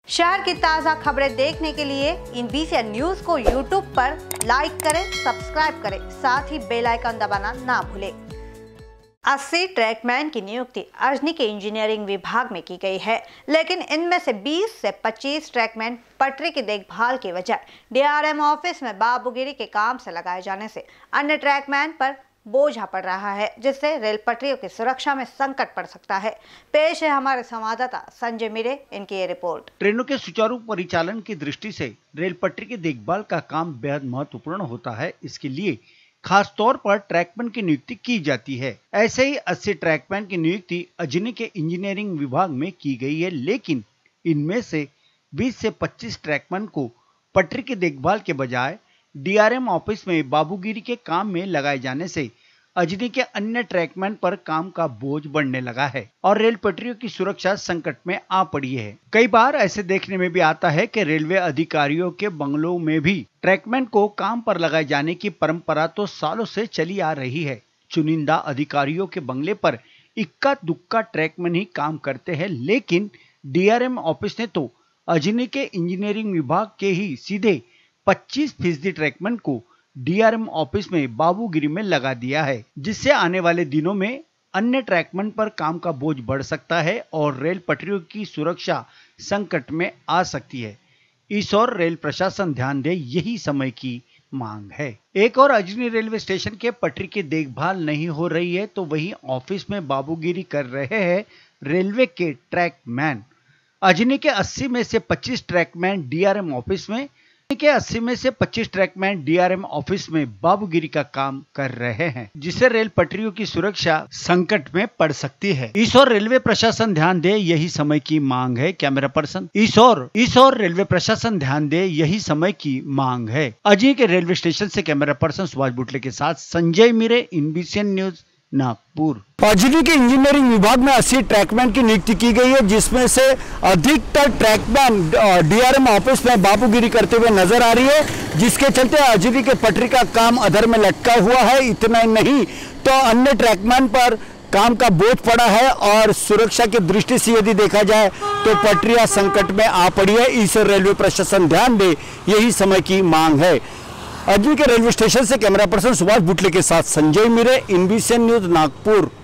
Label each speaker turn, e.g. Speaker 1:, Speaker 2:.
Speaker 1: शहर की ताज़ा खबरें देखने के लिए INVISION न्यूज को यूट्यूब पर लाइक करें, सब्सक्राइब करें, साथ ही बेल आइकन दबाना ना भूलें। 80 ट्रैकमैन की नियुक्ति अजनी के इंजीनियरिंग विभाग में की गई है, लेकिन इनमें से 20 से 25 ट्रैकमैन पटरी की देखभाल की बजाय DRM ऑफिस में बाबूगिरी के काम से लगाए जाने से अन्य ट्रैकमैन पर बोझा पड़ रहा है, जिससे रेल पटरियों की सुरक्षा में संकट पड़ सकता है। पेश है हमारे संवाददाता संजय मिरे, इनकी ये रिपोर्ट।
Speaker 2: ट्रेनों के सुचारू परिचालन की दृष्टि से रेल पटरी की देखभाल का काम बेहद महत्वपूर्ण होता है। इसके लिए खास तौर पर ट्रैकमैन की नियुक्ति की जाती है। ऐसे ही 80 ट्रैकमैन की नियुक्ति अजनी के इंजीनियरिंग विभाग में की गई है, लेकिन इनमें से 20 से 25 ट्रैकमैन को पटरी की देखभाल के बजाय DRM ऑफिस में बाबूगिरी के काम में लगाए जाने से अजनी के अन्य ट्रैकमैन पर काम का बोझ बढ़ने लगा है और रेल पटरियों की सुरक्षा संकट में आ पड़ी है। कई बार ऐसे देखने में भी आता है कि रेलवे अधिकारियों के बंगलों में भी ट्रैकमैन को काम पर लगाए जाने की परंपरा तो सालों से चली आ रही है। चुनिंदा अधिकारियों के बंगले पर इक्का दुक्का ट्रैकमैन ही काम करते हैं, लेकिन DRM ऑफिस ने तो अजनी के इंजीनियरिंग विभाग के ही सीधे 25% ट्रैकमैन को DRM ऑफिस में बाबूगिरी में लगा दिया है, जिससे आने वाले दिनों में अन्य ट्रैकमैन पर काम का बोझ बढ़ सकता है और रेल पटरियों की सुरक्षा संकट में आ सकती है। इस ओर रेल प्रशासन ध्यान दे, यही समय की मांग है। एक और अजनी रेलवे स्टेशन के पटरी की देखभाल नहीं हो रही है, तो वहीं ऑफिस में बाबूगिरी कर रहे हैं रेलवे के ट्रैकमैन। अजनी के 80 में से 25 ट्रैकमैन DRM ऑफिस में DRM ऑफिस में बाबूगिरी का काम कर रहे हैं, जिससे रेल पटरियों की सुरक्षा संकट में पड़ सकती है। इस ओर रेलवे प्रशासन ध्यान दे, यही समय की मांग है। कैमरा पर्सन इस ओर रेलवे प्रशासन ध्यान दे, यही समय की मांग है। अजनी के रेलवे स्टेशन से कैमरा पर्सन सुभाष बुटले के साथ संजय मिरे, INVISION न्यूज, नागपुर।
Speaker 3: अजनी के इंजीनियरिंग विभाग में 80 ट्रैकमैन की नियुक्ति की गई है, जिसमें से अधिकतर ट्रैकमैन DRM ऑफिस में बाबूगिरी करते हुए नजर आ रही है, जिसके चलते अजनी के पटरी का काम अधर में लटका हुआ है। इतना ही नहीं तो अन्य ट्रैकमैन पर काम का बोझ पड़ा है और सुरक्षा की दृष्टि से यदि देखा जाए तो पटरियां संकट में आ पड़ी है। इस रेलवे प्रशासन ध्यान दे, यही समय की मांग है। अजनी के रेलवे स्टेशन से कैमरा पर्सन सुभाष बुटले के साथ संजय मिरे, INVISION न्यूज, नागपुर।